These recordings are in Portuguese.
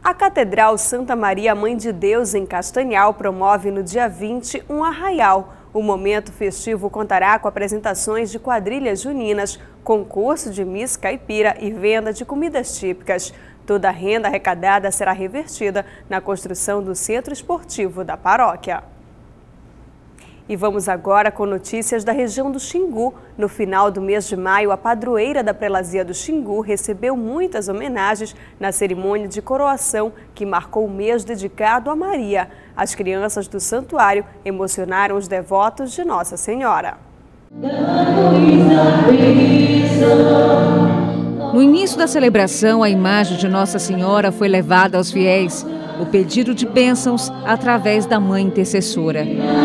A Catedral Santa Maria Mãe de Deus, em Castanhal, promove no dia 20 um arraial. O momento festivo contará com apresentações de quadrilhas juninas, concurso de Miss Caipira e venda de comidas típicas. Toda a renda arrecadada será revertida na construção do centro esportivo da paróquia. E vamos agora com notícias da região do Xingu. No final do mês de maio, a padroeira da prelazia do Xingu recebeu muitas homenagens na cerimônia de coroação que marcou o mês dedicado a Maria. As crianças do santuário emocionaram os devotos de Nossa Senhora. No início da celebração, a imagem de Nossa Senhora foi levada aos fiéis, o pedido de bênçãos através da Mãe Intercessora.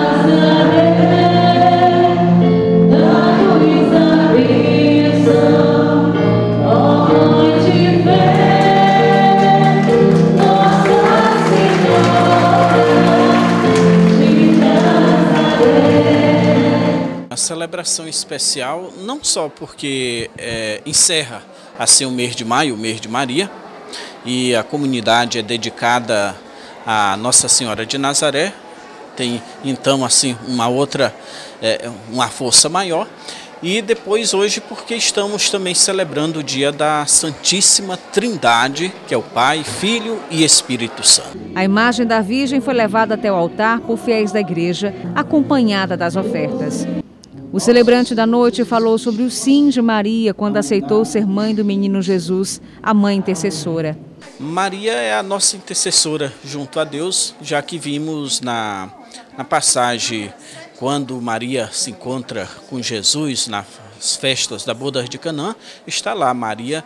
A celebração especial não só porque encerra assim o mês de maio, o mês de Maria, e a comunidade é dedicada a Nossa Senhora de Nazaré, tem então assim uma força maior, e depois hoje porque estamos também celebrando o dia da Santíssima Trindade, que é o Pai, Filho e Espírito Santo. A imagem da Virgem foi levada até o altar por fiéis da igreja, acompanhada das ofertas. O celebrante da noite falou sobre o sim de Maria quando aceitou ser mãe do menino Jesus, a Mãe Intercessora. Maria é a nossa intercessora junto a Deus, já que vimos na passagem quando Maria se encontra com Jesus nas festas da boda de Canaã, está lá Maria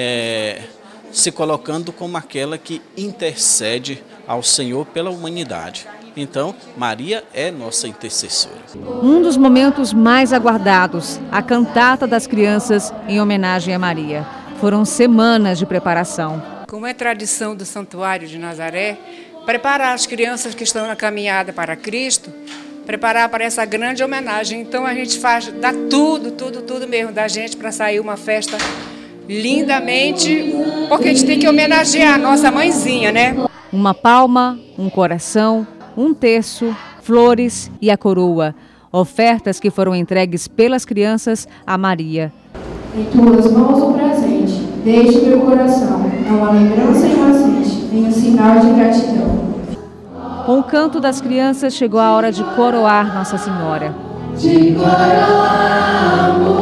se colocando como aquela que intercede ao Senhor pela humanidade. Então, Maria é nossa intercessora. Um dos momentos mais aguardados, a cantata das crianças em homenagem a Maria. Foram semanas de preparação. Como é tradição do Santuário de Nazaré, preparar as crianças que estão na caminhada para Cristo, preparar para essa grande homenagem. Então a gente dá tudo mesmo da gente para sair uma festa lindamente, porque a gente tem que homenagear a nossa mãezinha, né? Uma palma, um coração, um terço, flores e a coroa. Ofertas que foram entregues pelas crianças a Maria. Em tuas mãos o presente, desde meu coração, é uma lembrança inocente, em um sinal de gratidão. Com o canto das crianças, chegou a hora de coroar Nossa Senhora. Te coroamos,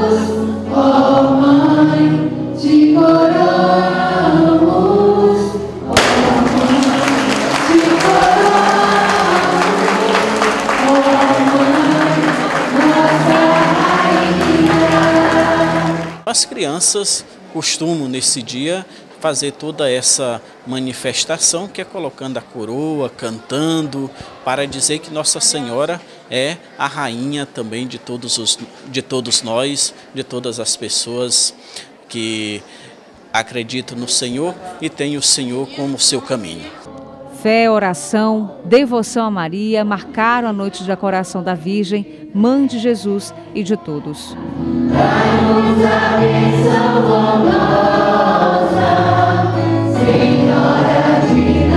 ó Mãe, te coroamos, ó Mãe, te coroamos, ó Mãe, nossa Rainha. As crianças costumam nesse dia fazer toda essa manifestação que é colocando a coroa, cantando, para dizer que Nossa Senhora é a rainha também de todos nós, de todas as pessoas que acreditam no Senhor e têm o Senhor como seu caminho. Fé, oração, devoção a Maria marcaram a noite de adoração da Virgem, Mãe de Jesus e de todos. Dai-nos a bênção bondosa, Senhora de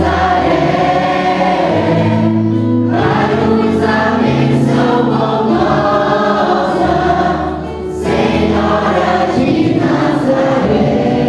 Nazaré. Dai-nos a bênção bondosa, Senhora de Nazaré.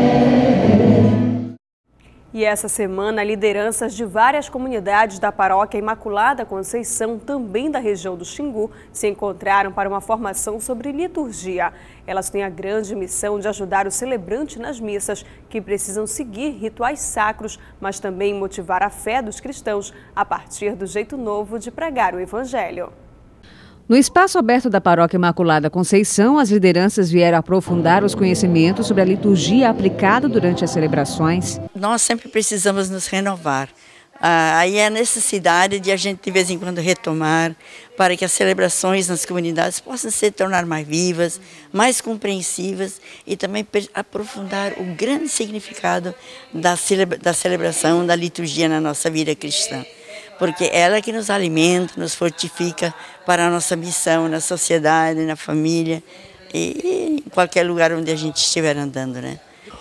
E essa semana, lideranças de várias comunidades da Paróquia Imaculada Conceição, também da região do Xingu, se encontraram para uma formação sobre liturgia. Elas têm a grande missão de ajudar o celebrante nas missas, que precisam seguir rituais sacros, mas também motivar a fé dos cristãos a partir do jeito novo de pregar o Evangelho. No espaço aberto da Paróquia Imaculada Conceição, as lideranças vieram aprofundar os conhecimentos sobre a liturgia aplicada durante as celebrações. Nós sempre precisamos nos renovar. Aí é a necessidade de a gente de vez em quando retomar para que as celebrações nas comunidades possam se tornar mais vivas, mais compreensivas e também aprofundar o grande significado da celebração, da liturgia na nossa vida cristã. Porque ela é que nos alimenta, nos fortifica para a nossa missão na sociedade, na família e em qualquer lugar onde a gente estiver andando, né?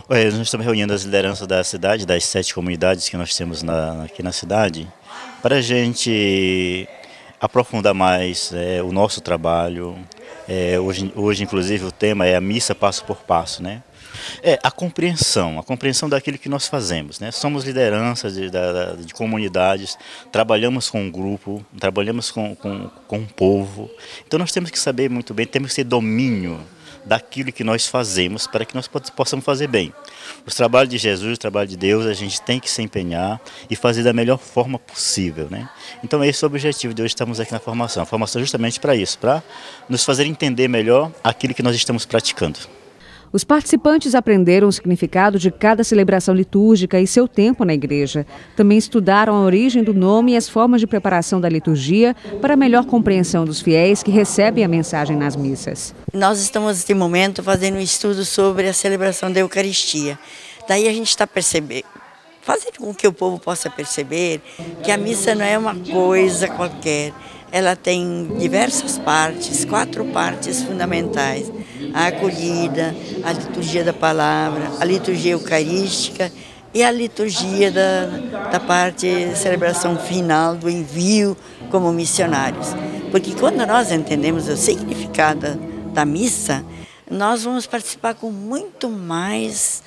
Nós estamos reunindo as lideranças da cidade, das 7 comunidades que nós temos aqui na cidade, para a gente aprofundar mais o nosso trabalho. Hoje, inclusive, o tema é a missa passo por passo, né? A compreensão daquilo que nós fazemos, né? Somos lideranças de comunidades, trabalhamos com um grupo, trabalhamos com um povo. Então nós temos que saber muito bem, temos que ter domínio daquilo que nós fazemos para que nós possamos fazer bem. Os trabalhos de Jesus, o trabalho de Deus, a gente tem que se empenhar e fazer da melhor forma possível, né? Então esse é o objetivo de hoje, estamos aqui na formação. A formação é justamente para isso, para nos fazer entender melhor aquilo que nós estamos praticando. Os participantes aprenderam o significado de cada celebração litúrgica e seu tempo na igreja. Também estudaram a origem do nome e as formas de preparação da liturgia para melhor compreensão dos fiéis que recebem a mensagem nas missas. Nós estamos, neste momento, fazendo um estudo sobre a celebração da Eucaristia. Daí a gente está fazendo com que o povo possa perceber que a missa não é uma coisa qualquer. Ela tem diversas partes, 4 partes fundamentais. A acolhida, a liturgia da palavra, a liturgia eucarística e a liturgia da parte de celebração final do envio como missionários. Porque quando nós entendemos o significado da missa, nós vamos participar com muito mais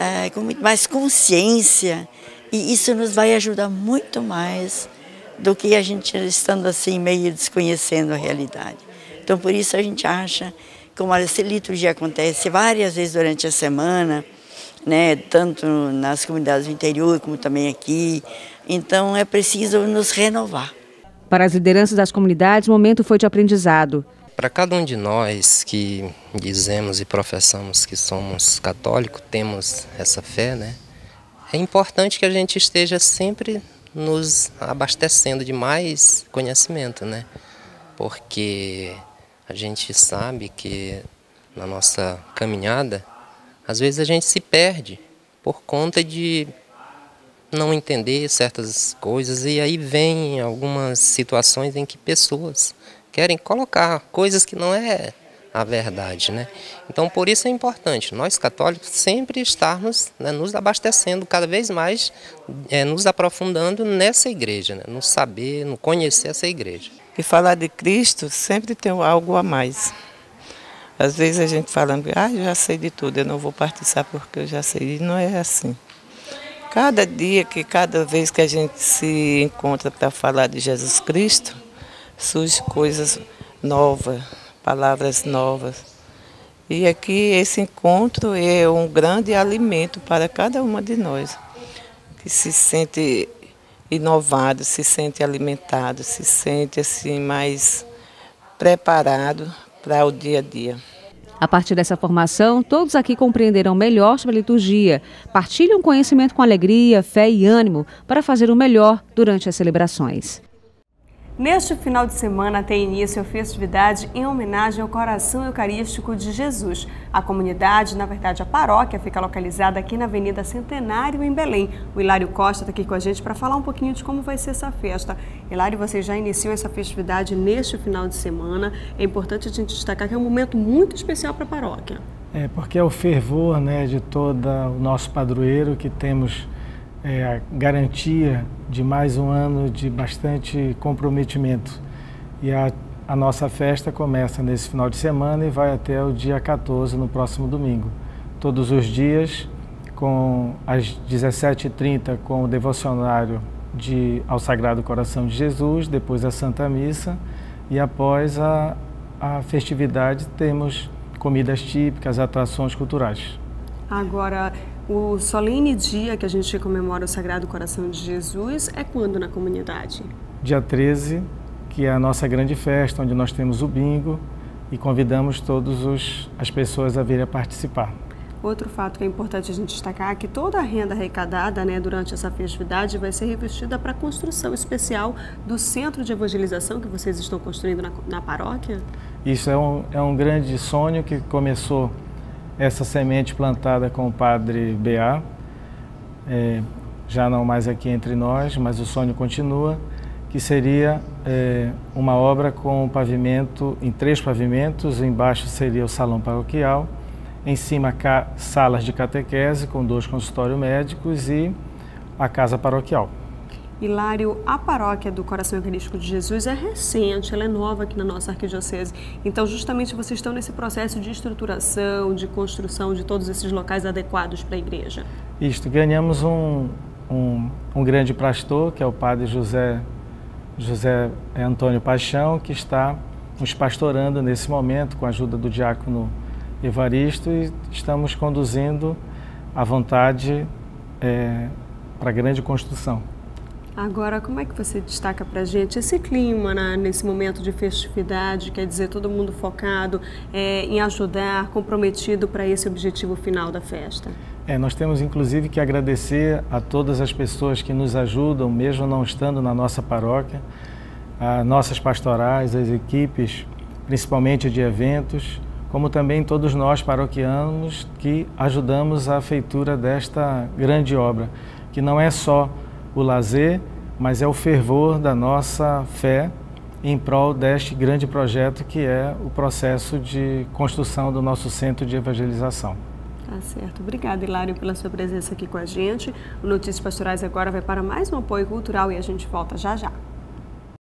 consciência, e isso nos vai ajudar muito mais do que a gente estando assim meio desconhecendo a realidade. Então por isso a gente acha, como a liturgia acontece várias vezes durante a semana, né, tanto nas comunidades do interior como também aqui, então é preciso nos renovar. Para as lideranças das comunidades, o momento foi de aprendizado. Para cada um de nós que dizemos e professamos que somos católicos, temos essa fé, né, é importante que a gente esteja sempre nos abastecendo de mais conhecimento, né? Porque a gente sabe que na nossa caminhada, às vezes a gente se perde por conta de não entender certas coisas, e aí vem algumas situações em que pessoas querem colocar coisas que não é a verdade, né? Então por isso é importante nós católicos sempre estarmos, né, nos abastecendo cada vez mais, nos aprofundando nessa igreja, né, no saber, no conhecer essa igreja. E falar de Cristo sempre tem algo a mais. Às vezes a gente fala, eu já sei de tudo, eu não vou participar porque eu já sei. E não é assim. Cada vez que a gente se encontra para falar de Jesus Cristo, surgem coisas novas, palavras novas. E aqui esse encontro é um grande alimento para cada uma de nós, que se sente inovado, se sente alimentado, se sente assim mais preparado para o dia a dia. A partir dessa formação, todos aqui compreenderão melhor sobre a liturgia, partilham conhecimento com alegria, fé e ânimo para fazer o melhor durante as celebrações. Neste final de semana tem início a festividade em homenagem ao coração eucarístico de Jesus. A comunidade, na verdade a paróquia, fica localizada aqui na Avenida Centenário, em Belém. O Hilário Costa está aqui com a gente para falar um pouquinho de como vai ser essa festa. Hilário, você já iniciou essa festividade neste final de semana. É importante a gente destacar que é um momento muito especial para a paróquia. Porque é o fervor, né, de todo o nosso padroeiro, que temos a garantia de mais um ano de bastante comprometimento. E a nossa festa começa nesse final de semana e vai até o dia 14, no próximo domingo. Todos os dias, às 17h30, com o devocionário ao Sagrado Coração de Jesus, depois a Santa Missa, e após a festividade temos comidas típicas, atrações culturais. Agora, o solene dia que a gente comemora o Sagrado Coração de Jesus é quando na comunidade? Dia 13, que é a nossa grande festa, onde nós temos o bingo e convidamos todas as pessoas a virem a participar. Outro fato que é importante a gente destacar é que toda a renda arrecadada, né, durante essa festividade vai ser revestida para a construção especial do centro de evangelização que vocês estão construindo na paróquia? Isso é um grande sonho que começou essa semente plantada com o Padre B.A., já não mais aqui entre nós, mas o sonho continua, que seria uma obra com pavimento, em 3 pavimentos, embaixo seria o salão paroquial em cima salas de catequese com 2 consultórios médicos e a casa paroquial. Hilário, a paróquia do Coração Eucarístico de Jesus é recente, ela é nova aqui na nossa arquidiocese. Então, justamente, vocês estão nesse processo de estruturação, de construção de todos esses locais adequados para a igreja. Isto, ganhamos um grande pastor, que é o padre José Antônio Paixão, que está nos pastorando nesse momento, com a ajuda do diácono Evaristo, e estamos conduzindo à vontade para a grande construção. Agora, como é que você destaca para a gente esse clima nesse momento de festividade, quer dizer, todo mundo focado em ajudar, comprometido para esse objetivo final da festa? Nós temos inclusive que agradecer a todas as pessoas que nos ajudam, mesmo não estando na nossa paróquia, as nossas pastorais, as equipes, principalmente de eventos, como também todos nós paroquianos que ajudamos a feitura desta grande obra, que não é só o lazer, mas é o fervor da nossa fé em prol deste grande projeto que é o processo de construção do nosso centro de evangelização. Tá certo. Obrigada, Hilário, pela sua presença aqui com a gente. O Notícias Pastorais agora vai para mais um apoio cultural e a gente volta já já.